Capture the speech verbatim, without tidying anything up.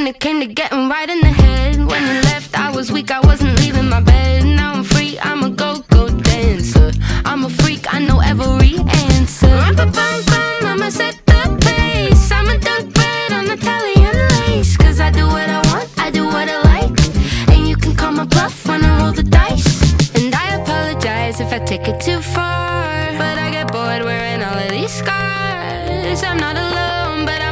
it came to getting right in the head. When you left, I was weak, I wasn't leaving my bed. Now I'm free, I'm a go-go dancer. I'm a freak, I know every answer. Rum-pa-bum-bum, I'ma set the pace. I'ma dunk bread on Italian lace. Cause I do what I want, I do what I like. And you can call my bluff when I roll the dice. And I apologize if I take it too far, but I get bored wearing all of these scars. I'm not alone, but I